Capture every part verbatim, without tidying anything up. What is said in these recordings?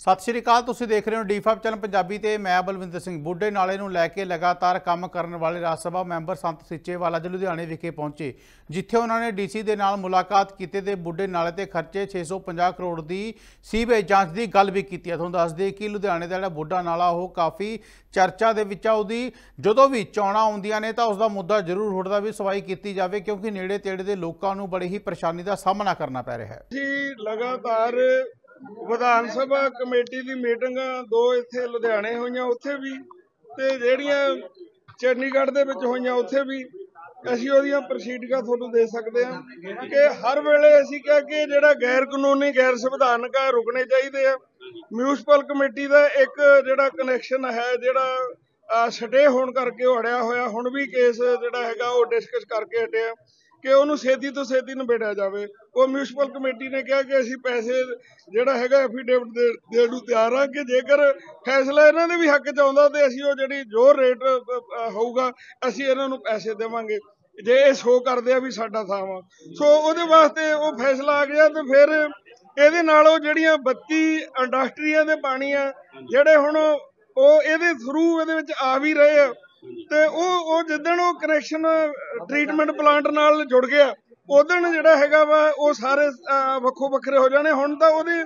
सत श्री अकाल। तुसीं देख रहे हो डी फाइव चैनल पंजाबी ते मैं बलविंदर सिंह। बुढ़े नाले नूं लैके लगातार काम करने वाले राज सभा मैंबर संत सीचेवाल अज लुधियाणे विखे पहुंचे, जिथे उन्होंने डी सी दे नाल मुलाकात की ते बुढ़े नाले ते खर्चे छे सौ पचास करोड़ की सीवेज जांच की गल भी की। तुहानूं दस दें कि लुधियाणे दा जिहड़ा बुढ़ा नाला वो काफ़ी चर्चा दे विच आ। उहदी जदों भी चोणां आउंदियां ने तां उसदा मुद्दा जरूर उठदा भी सफाई की जाए, क्योंकि नेड़े तेड़े दे लोकां नूं बड़ी ही परेशानी का सामना करना पै रहा है। लगातार विधान सभा कमेटी की मीटिंग दो इत्थे लुधियाणे होईयां, उत्थे भी ते ਜਿਹੜੀਆਂ चंडीगढ़ ਦੇ ਵਿੱਚ ਹੋਈਆਂ ਉੱਥੇ ਵੀ ਅਸੀਂ ਉਹਦੀਆਂ ਪ੍ਰੋਸੀਡਿੰਗਾਂ ਤੁਹਾਨੂੰ ਦੇ ਸਕਦੇ ਹਾਂ ਕਿ ਹਰ ਵੇਲੇ ਅਸੀਂ ਕਿਹਾ ਕਿ ਜਿਹੜਾ ਗੈਰ ਕਾਨੂੰਨੀ ਗੈਰ ਸੰਵਿਧਾਨਕ ਹੈ ਰੁਕਣੇ ਚਾਹੀਦੇ ਆ। ਮਿਊਨਿਸਪਲ ਕਮੇਟੀ ਦਾ ਇੱਕ ਜਿਹੜਾ ਕਨੈਕਸ਼ਨ ਹੈ ਜਿਹੜਾ ਸਟੇ ਹੋਣ ਕਰਕੇ ਉਹ ਅੜਿਆ ਹੋਇਆ, ਹੁਣ ਵੀ ਕੇਸ ਜਿਹੜਾ ਹੈਗਾ ਉਹ ਡਿਸਕਸ ਕਰਕੇ ਹਟਿਆ कि उन्होंने छेती तो छेती निबेड़ा जाए। वो म्यूनसिपल कमेटी ने कहा कि असीं पैसे जिहड़ा हैगा एफीडेविट दे देण नूं तैयार हाँ कि जेकर फैसला इन्हां दे भी हक च आउंदा ते असीं वो जिहड़ी जो रेट होऊगा असीं इन्हां नूं पैसे देवांगे जे ये शो करदे आ भी साडा थां वा। सो उहदे वास्ते वो फैसला आ गया तो फिर इहदे नाल वो जिहड़ियां बत्ती इंडस्ट्रीआं दे पानी आ जिहड़े हुण वो इहदे थ्रू इहदे विच आ भी रहे आ ਤੇ ਉਹ ਉਹ ਜਿੱਦਣ ਉਹ ਕਨੈਕਸ਼ਨ ਟ੍ਰੀਟਮੈਂਟ ਪਲਾਂਟ ਨਾਲ ਜੁੜ ਗਿਆ ਉਦਣ ਜਿਹੜਾ ਹੈਗਾ ਵਾ ਉਹ ਸਾਰੇ ਵੱਖੋ ਵੱਖਰੇ ਹੋ ਜਾਣੇ। ਹੁਣ ਤਾਂ ਉਹਦੇ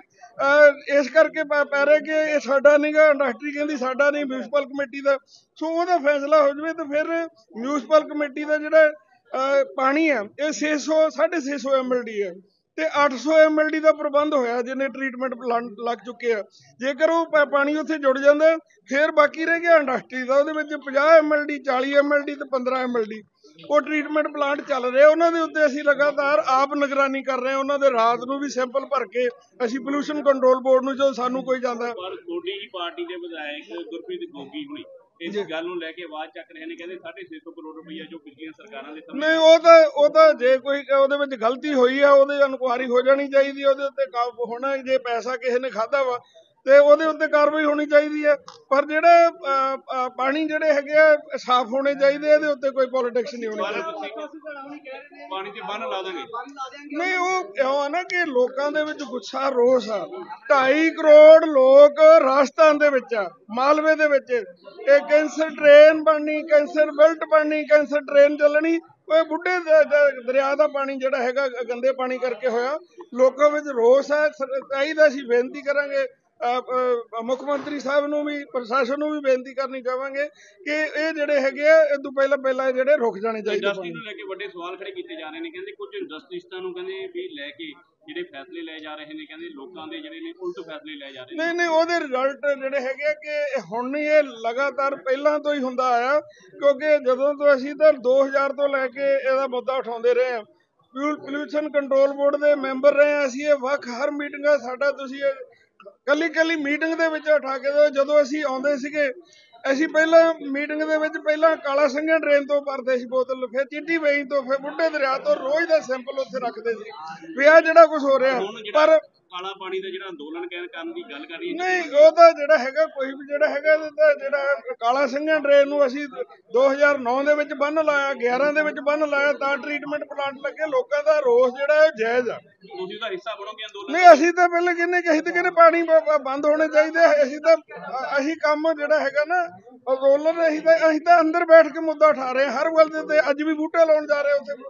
ਇਸ ਕਰਕੇ ਪੈ ਰਿਹਾ ਕਿ ਇਹ ਸਾਡਾ ਨਹੀਂਗਾ, ਇੰਡਸਟਰੀ ਕਹਿੰਦੀ ਸਾਡਾ ਨਹੀਂ, ਮਿਊਨਿਸਪਲ ਕਮੇਟੀ ਦਾ। ਸੋ ਉਹਦਾ ਫੈਸਲਾ ਹੋ ਜਾਵੇ ਤਾਂ ਫਿਰ ਮਿਊਨਿਸਪਲ ਕਮੇਟੀ ਦਾ ਜਿਹੜਾ ਪਾਣੀ ਆ ਇਹ ਛੇ ਸੌ ਸਾਢੇ ਛੇ ਸੌ ਐਮ ਐਲ ਡੀ ਹੈ ਤੇ ਅੱਠ ਸੌ ਐਮ ਐਲ ਡੀ ਦਾ ਪ੍ਰਬੰਧ ਹੋਇਆ ਜਿੰਨੇ ਟ੍ਰੀਟਮੈਂਟ ਪਲਾਂਟ ਲੱਗ ਚੁੱਕੇ ਆ। ਜੇਕਰ ਉਹ ਪਾਣੀ ਉੱਥੇ ਜੁੜ ਜਾਂਦਾ ਫਿਰ ਬਾਕੀ ਰਹਿ ਗਿਆ ਇੰਡਸਟਰੀ ਦਾ, ਉਹਦੇ ਵਿੱਚ ਪੰਜਾਹ ਐਮ ਐਲ ਡੀ ਚਾਲੀ ਐਮ ਐਲ ਡੀ ਤੇ ਪੰਦਰਾਂ ਐਮ ਐਲ ਡੀ ਉਹ ਟ੍ਰੀਟਮੈਂਟ ਪਲਾਂਟ ਚੱਲ ਰਹੇ। ਉਹਨਾਂ ਦੇ ਉੱਤੇ ਅਸੀਂ ਲਗਾਤਾਰ ਆਪ ਨਿਗਰਾਨੀ ਕਰ ਰਹੇ ਹਾਂ। ਉਹਨਾਂ ਦੇ ਰਾਤ ਨੂੰ ਵੀ ਸੈਂਪਲ ਭਰ ਕੇ ਅਸੀਂ ਪੋਲਿਊਸ਼ਨ ਕੰਟਰੋਲ ਬੋਰਡ ਨੂੰ ਜਦੋਂ ਸਾਨੂੰ ਕੋਈ ਜਾਂਦਾ। ਪਰ ਤੁਹਾਡੀ ਹੀ ਪਾਰਟੀ ਦੇ ਵਿਧਾਇਕ ਗੁਰਪ੍ਰੀਤ ਗੋਗੀ ਹੁਣੀ ਇਸ ਗੱਲ ਨੂੰ ਲੈ ਕੇ ਆਵਾਜ਼ ਚੱਕ ਰਹੇ ਨੇ, ਕਹਿੰਦੇ ਸਾਢੇ ਛੇ ਸੌ ਕਰੋੜ ਰੁਪਈਆ ਜੋ ਪਿਛਲੀਆਂ ਸਰਕਾਰਾਂ ਦੇ ਨਹੀਂ ਉਹ ਤਾਂ ਉਹ ਤਾਂ ਜੇ ਕੋਈ ਉਹਦੇ ਵਿੱਚ ਗਲਤੀ ਹੋਈ ਆ ਉਹਦੇ ਇਨਕੁਆਇਰੀ ਹੋ ਜਾਣੀ ਚਾਹੀਦੀ, ਉਹਦੇ ਉੱਤੇ ਕਾਬੂ ਹੋਣਾ। ਜੇ ਪੈਸਾ ਕਿਸੇ ਨੇ ਖਾਧਾ ਵਾ ਤੇ ਉਹਦੇ ਉੱਤੇ ਕਾਰਵਾਈ ਹੋਣੀ ਚਾਹੀਦੀ ਹੈ। ਪਰ ਜਿਹੜਾ ਪਾਣੀ ਜਿਹੜੇ ਹੈਗੇ ਆ ਸਾਫ਼ ਹੋਣੇ ਚਾਹੀਦੇ, ਇਹਦੇ ਉੱਤੇ ਕੋਈ ਪੋਲੀਟਿਕਸ ਨਹੀਂ ਹੋਣੀ ਚਾਹੀਦੀ। ਪਾਣੀ ਤੇ ਬੰਨ ਲਾ ਦਾਂਗੇ ਨਹੀਂ ਉਹ ਇਉਂ ਆ ਨਾ ਕਿ ਲੋਕਾਂ ਦੇ ਵਿੱਚ ਗੁੱਸਾ ਰੋਸ ਆ। ਢਾਈ ਕਰੋੜ ਲੋਕ ਰਾਜਸਥਾਨ ਦੇ ਵਿੱਚ ਆ, ਮਾਲਵੇ ਦੇ ਵਿੱਚ ਇਹ ਕੈਂਸਰ ਟ੍ਰੇਨ ਬਣਨੀ, ਕੈਂਸਰ ਬੈਲਟ ਬਣਨੀ, ਕੈਂਸਰ ਟ੍ਰੇਨ ਚੱਲਣੀ। ਉਹ ਬੁੱਢੇ ਦਰਿਆ ਦਾ ਪਾਣੀ ਜਿਹੜਾ ਹੈਗਾ ਗੰਦੇ ਪਾਣੀ ਕਰਕੇ ਹੋਇਆ। ਲੋਕਾਂ ਵਿੱਚ ਰੋਸ ਹੈ। ਚਾਹੀਦਾ ਅਸੀਂ ਬੇਨਤੀ ਕਰਾਂਗੇ ਮੁੱਖ ਮੰਤਰੀ ਸਾਹਿਬ ਨੂੰ ਵੀ ਪ੍ਰਸ਼ਾਸਨ ਨੂੰ ਵੀ ਬੇਨਤੀ ਕਰਨੀ ਚਾਹਾਂਗੇ ਕਿ ਇਹ ਜਿਹੜੇ ਹੈਗੇ ਆ ਇਹ ਤੋਂ ਪਹਿਲਾਂ ਪਹਿਲਾਂ ਜਿਹੜੇ ਰੁਕ ਜਾਣੇ ਚਾਹੀਦੇ। ਇੰਡਸਟਰੀ ਨੂੰ ਲੈ ਕੇ ਵੱਡੇ ਸਵਾਲ ਖੜੇ ਕੀਤੇ ਜਾ ਰਹੇ ਨੇ। ਕਹਿੰਦੇ ਕੁਝ ਇੰਡਸਟਰੀਸਟਾਂ ਨੂੰ ਕਹਿੰਦੇ ਵੀ ਲੈ ਕੇ ਜਿਹੜੇ ਫੈਸਲੇ ਲਏ ਜਾ ਰਹੇ ਨੇ, ਕਹਿੰਦੇ ਲੋਕਾਂ ਦੇ ਜਿਹੜੇ ਨੇ ਉਲਟ ਫੈਸਲੇ ਲਏ ਜਾ ਰਹੇ ਨੇ। ਨਹੀਂ ਨਹੀਂ ਉਹਦੇ ਰਿਜ਼ਲਟ ਜਿਹੜੇ ਹੈਗੇ ਕਿ ਹੁਣ ਨਹੀਂ, ਇਹ ਲਗਾਤਾਰ ਪਹਿਲਾਂ ਤੋਂ ਹੀ ਹੁੰਦਾ ਆਇਆ, ਕਿਉਂਕਿ ਜਦੋਂ ਤੋਂ ਅਸੀਂ ਤਾਂ ਦੋ ਹਜ਼ਾਰ ਤੋਂ ਲੈ ਕੇ ਇਹਦਾ ਮੁੱਦਾ ਉਠਾਉਂਦੇ ਰਹੇ ਹਾਂ। ਪੋਲਿਊਸ਼ਨ ਕੰਟਰੋਲ ਬੋਰਡ ਦੇ ਮੈਂਬਰ ਰਹੇ ਹਾਂ ਅਸੀਂ। ਇਹ ਵੱਖ ਹਰ ਮੀਟਿੰਗਾਂ ਸਾਡਾ ਤੁਸੀਂ ਕੱਲੀ ਕੱਲੀ ਮੀਟਿੰਗ ਦੇ ਵਿੱਚ ਉਠਾ ਕੇ ਦਿਓ। ਜਦੋਂ ਅਸੀਂ ਆਉਂਦੇ ਸੀਗੇ ਅਸੀਂ ਪਹਿਲਾਂ ਮੀਟਿੰਗ ਦੇ ਵਿੱਚ ਪਹਿਲਾਂ ਕਾਲਾ ਸਿੰਘਾਂ ਡਰੇਨ ਤੋਂ ਭਰਦੇ ਸੀ ਬੋਤਲ, ਫਿਰ ਚਿੱਟੀ ਵੇਈ ਤੋਂ, ਫਿਰ ਬੁੱਢੇ ਦਰਿਆ ਤੋਂ ਰੋਜ਼ ਦਾ ਸੈਂਪਲ ਉੱਥੇ ਰੱਖਦੇ ਸੀ ਵੀ ਆਹ ਜਿਹੜਾ ਕੁਝ ਹੋ ਰਿਹਾ। ਪਰ ਕਾਲਾ ਪਾਣੀ ਦਾ ਜਿਹੜਾ ਅੰਦੋਲਨ ਕਰਨ ਦੀ ਗੱਲ ਕਰ ਰਹੀ ਨਹੀਂ ਉਹ ਤਾਂ ਜਿਹੜਾ ਹੈਗਾ ਕੋਈ ਵੀ ਜਿਹੜਾ ਹੈਗਾ ਜਿਹੜਾ ਕਾਲਾ ਸਿੰਘਾਂ ਡਰੇਨ ਨੂੰ ਅਸੀਂ ਦੋ ਹਜ਼ਾਰ ਨੌ ਦੇ ਵਿੱਚ ਬੰਨ ਲਾਇਆ, ਗਿਆਰਾਂ ਦੇ ਵਿੱਚ ਬੰਨ ਲਾਇਆ ਤਾਂ ਟ੍ਰੀਟਮੈਂਟ ਪਲਾਂਟ ਲੱਗੇ। ਲੋਕਾਂ ਦਾ ਰੋਸ ਜਿਹੜਾ ਉਹ ਜਾਇਜ਼ ਆ। ਤੁਸੀਂ ਉਹਦਾ ਹਿੱਸਾ ਬਣੋਗੇ ਅੰਦੋਲਨ? ਨਹੀਂ ਅਸੀਂ ਤਾਂ ਪਹਿਲਾਂ ਕਹਿੰਦੇ ਕਿ ਅਸੀਂ ਤਾਂ ਕਹਿੰਦੇ ਪਾਣੀ ਬੰਦ ਹੋਣੇ ਚਾਹੀਦੇ। ਅਸੀਂ ਤਾਂ ਅਸੀਂ ਕੰਮ ਜਿਹੜਾ ਹੈਗਾ ਨਾ ਅੰਦੋਲਨ ਅਸੀਂ ਤਾਂ ਅਸੀਂ ਤਾਂ ਅੰਦਰ ਬੈਠ ਕੇ ਮੁੱਦਾ ਉਠਾ ਰਹੇ ਹਰ ਗੱਲ ਦੇ ਉੱਤੇ। ਅੱਜ ਵੀ ਬੂਟੇ ਲਾਉਣ ਜਾ ਰਹੇ ਉੱਥੇ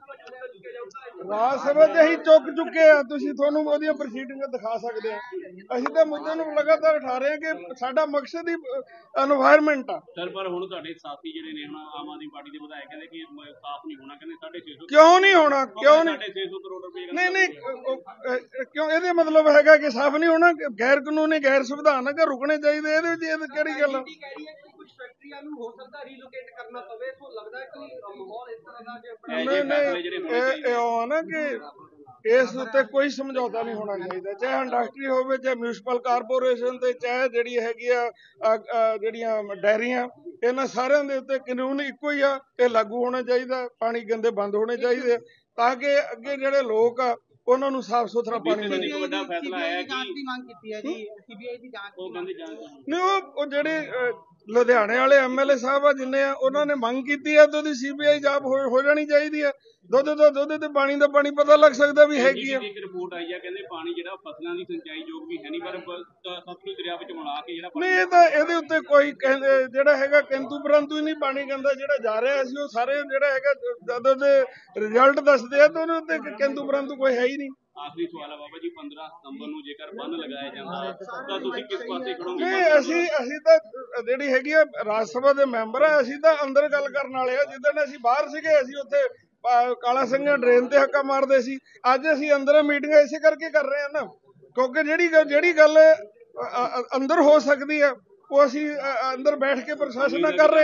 ਰਾਜ ਸਭਾ ਤੇ ਅਸੀਂ ਚੁੱਕ ਚੁੱਕੇ ਆ। ਤੁਸੀਂ ਤੁਹਾਨੂੰ ਉਹਦੀਆਂ ਪ੍ਰੋਸੀਡਿੰਗਾਂ ਦਿਖਾ ਸਕਦੇ ਆ। ਅਸੀਂ ਤਾਂ ਮੁੱਦੇ ਨੂੰ ਲਗਾਤਾਰ ਉਠਾ ਰਹੇ ਹਾਂ ਕਿ ਸਾਡਾ ਮਕਸਦ ਹੀ এনवायरमेंट ਆ। ਸਰ ਪਰ ਹੁਣ ਤੁਹਾਡੇ ਸਾਥੀ ਜਿਹੜੇ ਨੇ ਹੁਣ ਆਮ ਆਦਮੀ ਪਾਰਟੀ ਦੇ ਵਿਧਾਇਕ ਕਹਿੰਦੇ ਕਿ ਸਾਫ਼ ਨਹੀਂ ਹੋਣਾ, ਕਹਿੰਦੇ ਸਾਢੇ ਛੇ ਸੌ ਕਿਉਂ ਨਹੀਂ ਹੋਣਾ? ਕਿਉਂ ਨਹੀਂ? ਸਾਢੇ ਛੇ ਸੌ ਕਰੋੜ ਰੁਪਏ ਨਹੀਂ ਨਹੀਂ ਕਿਉਂ? ਇਹਦੇ ਮਤਲਬ ਹੈਗਾ ਕਿ ਸਾਫ਼ ਨਹੀਂ ਹੋਣਾ, ਗੈਰ ਕਾਨੂੰਨੀ ਗੈਰ ਸੰਵਿਧਾਨਕ ਰੁਕਣੇ ਚਾਹੀਦੇ। ਇਹਦੇ ਵਿੱਚ ਇਹ ਕਿਹੜੀ ਗੱਲ ਆ? ਫੈਕਟਰੀਆਂ ਨੂੰ ਹੋ ਸਕਦਾ ਰੀਲੋਕੇਟ ਕਰਨਾ ਪਵੇ। ਸੋ ਲੱਗਦਾ ਕਿ ਮਾਹੌਲ ਇਸ ਤਰ੍ਹਾਂ ਦਾ ਨਹੀਂ ਨਹੀਂ ਇਹ ਨਾ ਕਿ ਇਸ ਉੱਤੇ ਕੋਈ ਸਮਝੌਤਾ ਨਹੀਂ ਹੋਣਾ ਚਾਹੀਦਾ, ਚਾਹੇ ਇੰਡਸਟਰੀ ਹੋਵੇ, ਚਾਹੇ ਮਿਊਨਿਸਪਲ ਕਾਰਪੋਰੇਸ਼ਨ ਤੇ ਚਾਹੇ ਜਿਹੜੀ ਹੈਗੀ ਆ ਜਿਹੜੀਆਂ ਡੈਰੀਆਂ, ਇਹਨਾਂ ਸਾਰਿਆਂ ਦੇ ਉੱਤੇ ਕਾਨੂੰਨ ਇੱਕੋ ਹੀ ਆ। ਇਹ ਲਾਗੂ ਹੋਣਾ ਚਾਹੀਦਾ। ਪਾਣੀ ਗੰਦੇ ਬੰਦ ਹੋਣੇ ਚਾਹੀਦੇ ਤਾਂ ਕਿ ਅੱਗੇ ਜਿਹੜੇ ਲੋਕ ਆ ਉਹਨਾਂ ਨੂੰ ਸਾਫ਼ ਸੁਥਰਾ ਪਾਣੀ ਮਿਲੇ। ਵੱਡਾ ਫੈਸਲਾ ਆਇਆ ਕਿ ਜਾਂਚ ਦੀ ਮੰਗ ਕੀਤੀ ਹੈ ਜੀ, ਸੀਬੀਆਈ ਦੀ ਜਾਂਚ। ਉਹ ਕਹਿੰਦੇ ਜਾਂਚ ਨਹੀਂ ਉਹ ਉਹ ਜਿਹੜੇ ਲੁਧਿਆਣੇ ਵਾਲੇ ਐਮਐਲਏ ਸਾਹਿਬ ਆ ਜਿੰਨੇ ਆ ਉਹਨਾਂ ਨੇ ਮੰਗ ਕੀਤੀ ਆ ਤੇ ਉਹਦੀ ਸੀਬੀਆਈ ਜਾਂਚ ਹੋ ਜਾਣੀ ਚਾਹੀਦੀ ਆ। ਦੁੱਧ ਦਾ ਦੁੱਧ ਤੇ ਪਾਣੀ ਦਾ ਪਾਣੀ ਪਤਾ ਲੱਗ ਸਕਦਾ ਵੀ ਹੈਗੀ ਆ। ਇੱਕ ਰਿਪੋਰਟ ਆਈ ਆ ਕਹਿੰਦੇ ਪਾਣੀ ਜਿਹੜਾ ਫਸਲਾਂ ਦੀ ਸਿੰਚਾਈ ਯੋਗ ਵੀ ਹੈ ਨਹੀਂ, ਪਰ ਸਤਲੁਜ ਦਰਿਆ ਵਿੱਚ ਮਿਲਾ ਕੇ ਜਿਹੜਾ ਨਹੀਂ ਇਹ ਤਾਂ ਇਹਦੇ ਉੱਤੇ ਕੋਈ ਕਹਿੰਦੇ ਜਿਹੜਾ ਹੈਗਾ ਕਿੰਤੂ ਪਰੰਤੂ ਹੀ ਨਹੀਂ ਪਾਣੀ ਕਹਿੰਦਾ ਜਿਹੜਾ ਜਾ ਰਿਹਾ ਸੀ ਉਹ ਸਾਰੇ ਜਿਹੜਾ ਹੈਗਾ ਜਦੋਂ ਦੇ ਰਿਜ਼ਲਟ ਦੱਸਦੇ ਆ ਤਾਂ ਉਹਦੇ ਉੱਤੇ ਕਿੰਤੂ ਪਰੰਤੂ ਕੋਈ ਹੈ ਹੀ ਨਹੀਂ। ਆਖਰੀ ਸਵਾਲ ਹੈ ਬਾਬਾ ਜੀ, ਪੰਦਰਾਂ ਸਤੰਬਰ ਨੂੰ ਜੇਕਰ ਬੰਨ ਲਗਾਇਆ ਜਾਂਦਾ ਤਾਂ ਤੁਸੀਂ ਕਿਸ ਪਾਸੇ ਖੜੋਗੇ? ਨਹੀਂ ਅਸੀਂ ਅਸੀਂ ਤਾਂ ਜਿਹੜੀ ਹੈਗੀ ਆ ਰਾਜ ਸਭਾ ਦੇ ਮੈਂਬਰ ਆ, ਅਸੀਂ ਤਾਂ ਅੰਦਰ ਗੱਲ ਕਰਨ ਵਾਲੇ ਆ। ਜਿੱਦਣ ਅਸੀਂ ਬਾਹਰ ਸੀਗੇ ਅਸੀਂ ਉੱਥੇ ਕਾਲਾ ਸਿੰਘ ਡਰੇਨ ਤੇ ਹੱਕਾ ਮਾਰਦੇ ਸੀ, ਅੱਜ ਅਸੀਂ ਅੰਦਰ ਮੀਟਿੰਗਾਂ ਇਸੇ ਕਰਕੇ ਕਰ ਰਹੇ ਆ ਨਾ, ਕਿਉਂਕਿ ਜਿਹੜੀ ਜਿਹੜੀ ਗੱਲ ਅੰਦਰ ਹੋ ਸਕਦੀ ਆ ਉਹ ਅਸੀਂ ਅੰਦਰ ਬੈਠ ਕੇ ਪ੍ਰਸ਼ਾਸਨ ਨਾਲ ਕਰ ਰਹੇ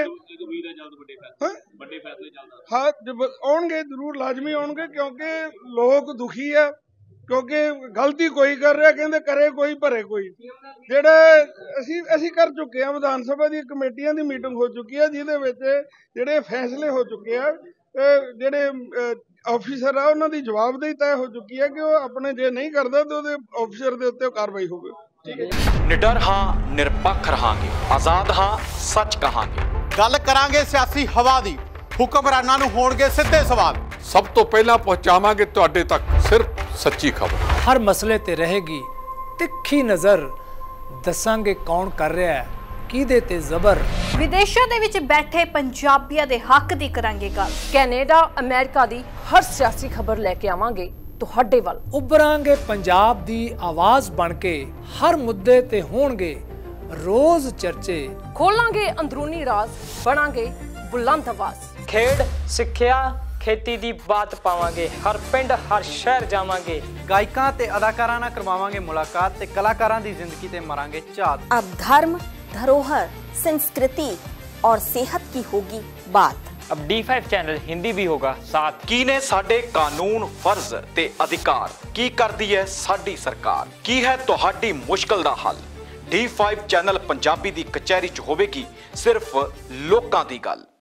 ਹਾਂ। ਵੱਡੇ ਫੈਸਲੇ ਚੱਲਦਾ ਹਾਂ ਆਉਣਗੇ, ਜ਼ਰੂਰ ਲਾਜ਼ਮੀ ਆਉਣਗੇ, ਕਿਉਂਕਿ ਲੋਕ ਦੁਖੀ ਆ, ਕਿਉਂਕਿ ਗਲਤੀ ਕੋਈ ਕਰ ਰਿਹਾ, ਕਹਿੰਦੇ ਕਰੇ ਕੋਈ ਭਰੇ ਕੋਈ। ਜਿਹੜਾ ਅਸੀਂ ਅਸੀਂ ਕਰ ਚੁੱਕੇ ਆ, ਵਿਧਾਨ ਸਭਾ ਦੀ ਕਮੇਟੀਆਂ ਦੀ ਮੀਟਿੰਗ ਹੋ ਚੁੱਕੀ ਆ ਜਿਹਦੇ ਵਿੱਚ ਜਿਹੜੇ ਫੈਸਲੇ ਹੋ ਚੁੱਕੇ ਆ, ਜਿਹੜੇ ਆਫੀਸਰ ਆ ਉਹਨਾਂ ਦੀ ਜਵਾਬਦੇਹੀ ਤੈਅ ਹੋ ਚੁੱਕੀ ਹੈ ਕਿ ਉਹ ਆਪਣੇ ਜੇ ਨਹੀਂ ਕਰਦਾ ਤਾਂ ਉਹਦੇ ਆਫੀਸਰ ਦੇ ਉੱਤੇ ਕਾਰਵਾਈ ਹੋਵੇ। ਠੀਕ ਹੈ ਜੀ। ਨਿਡਰ ਹਾਂ, ਨਿਰਪੱਖ ਰਹਾਂਗੇ, ਆਜ਼ਾਦ ਹਾਂ, ਸੱਚ ਕਹਾਂਗੇ। ਗੱਲ ਕਰਾਂਗੇ ਸਿਆਸੀ ਹਵਾ ਦੀ, ਹੁਕਮਰਾਨਾਂ ਨੂੰ ਹੋਣਗੇ ਸਿੱਧੇ ਸਵਾਲ। ਸਭ ਤੋਂ ਪਹਿਲਾਂ ਪਹੁੰਚਾਵਾਂਗੇ ਤੁਹਾਡੇ ਤੱਕ ਸਿਰਫ ਸੱਚੀ ਖਬਰ। ਹਰ ਮਸਲੇ ਤੇ ਰਹੇਗੀ ਤਿੱਖੀ ਨਜ਼ਰ, ਦੱਸਾਂਗੇ ਕੌਣ ਕਰ ਰਿਹਾ ਹੈ ਕਿਹਦੇ ਤੇ ਜ਼ਬਰ। ਵਿਦੇਸ਼ਾਂ ਦੇ ਵਿੱਚ ਬੈਠੇ ਪੰਜਾਬੀਆਂ ਦੇ ਹੱਕ ਦੀ ਕਰਾਂਗੇ ਗੱਲ। ਕੈਨੇਡਾ ਅਮਰੀਕਾ ਦੀ ਹਰ ਸਿਆਸੀ ਖਬਰ ਲੈ ਕੇ ਆਵਾਂਗੇ ਤੁਹਾਡੇ ਵੱਲ। ਉਭਰਾਂਗੇ ਪੰਜਾਬ ਦੀ ਆਵਾਜ਼ ਬਣ ਕੇ, ਹਰ ਮੁੱਦੇ ਤੇ ਹੋਣਗੇ ਰੋਜ਼ ਚਰਚੇ। ਖੋਲਾਂਗੇ ਅੰਦਰੂਨੀ ਰਾਜ਼, ਬਣਾਂਗੇ ਬੁਲੰਦ ਆਵਾਜ਼। ਖੇਡ, ਸਿੱਖਿਆ, ਖੇਤੀ ਦੀ ਬਾਤ ਪਾਵਾਂਗੇ, ਹਰ ਪਿੰਡ ਹਰ ਸ਼ਹਿਰ ਜਾਵਾਂਗੇ। ਗਾਇਕਾਂ ਤੇ ਅਦਾਕਾਰਾਂ ਨਾਲ ਕਰਵਾਵਾਂਗੇ ਮੁਲਾਕਾਤ ਤੇ ਕਲਾਕਾਰਾਂ ਦੀ ਜ਼ਿੰਦਗੀ ਤੇ ਮਾਰਾਂਗੇ ਝਾਤ। अब धर्म, धरोहर, संस्कृति और सेहत की होगी बात। अब डी फाइव चैनल हिंदी भी होगा साथ। ਕੀ ਨੇ ਸਾਡੇ ਕਾਨੂੰਨ, ਫਰਜ਼ ਤੇ ਅਧਿਕਾਰ, ਕੀ ਕਰਦੀ ਹੈ ਸਾਡੀ ਸਰਕਾਰ, ਕੀ ਹੈ ਤੁਹਾਡੀ ਮੁਸ਼ਕਲ ਦਾ ਹੱਲ। ਡੀ ਫਾਈਵ ਚੈਨਲ ਪੰਜਾਬੀ ਦੀ ਕਚਹਿਰੀ 'ਚ ਹੋਵੇਗੀ ਸਿਰਫ ਲੋਕਾਂ ਦੀ ਗੱਲ।